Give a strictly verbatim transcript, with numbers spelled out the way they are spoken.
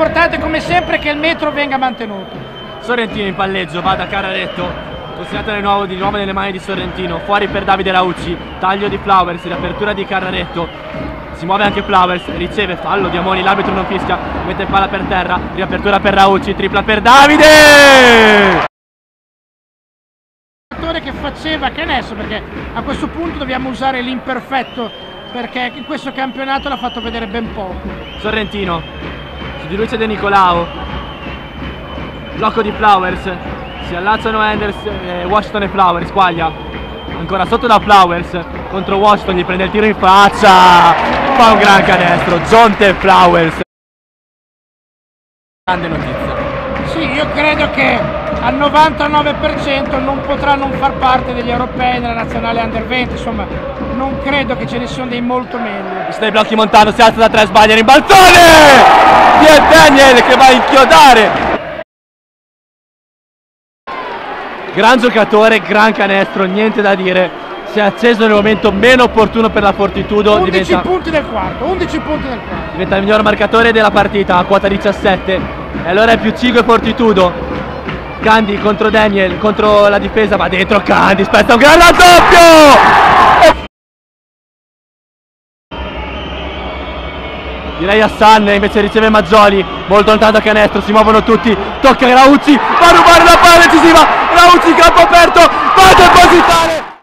l'importante come sempre è che il metro venga mantenuto. Sorrentino in palleggio, va da Carraretto, consegnata di nuovo, di nuovo nelle mani di Sorrentino, fuori per Davide Raucci, taglio di Flowers, riapertura di Carraretto, si muove anche Flowers, riceve fallo di Amoni, l'arbitro non fischia, mette palla per terra, riapertura per Raucci, tripla per Davide! Che faceva canestro, perché a questo punto dobbiamo usare l'imperfetto, perché in questo campionato l'ha fatto vedere ben poco. Sorrentino, su di lui c'è De Nicolao, blocco di Flowers, si allacciano Anders, eh, Washington e Flowers, squaglia, ancora sotto da Flowers contro Washington, gli prende il tiro in faccia, fa un gran canestro, Jonte Flowers. Grande notizia. Sì, io credo che al novantanove per cento non potrà non far parte degli europei nella nazionale under venti, insomma non credo che ce ne siano dei molto meglio. Sta i blocchi Montano, si alza da tre, sbaglia in balzone! Di Daniel che va a inchiodare! Gran giocatore, gran canestro, niente da dire, si è acceso nel momento meno opportuno per la Fortitudo. undici diventa, punti del quarto, undici punti del quarto. Diventa il miglior marcatore della partita, a quota diciassette, e allora è più cinque Fortitudo. Candy contro Daniel, contro la difesa, va dentro Candy, spezza un gran raddoppio! Direi Hassan, invece riceve Maggioli, molto lontano da canestro, si muovono tutti, tocca Raucci, va a rubare la palla decisiva, Raucci campo aperto, va a depositare!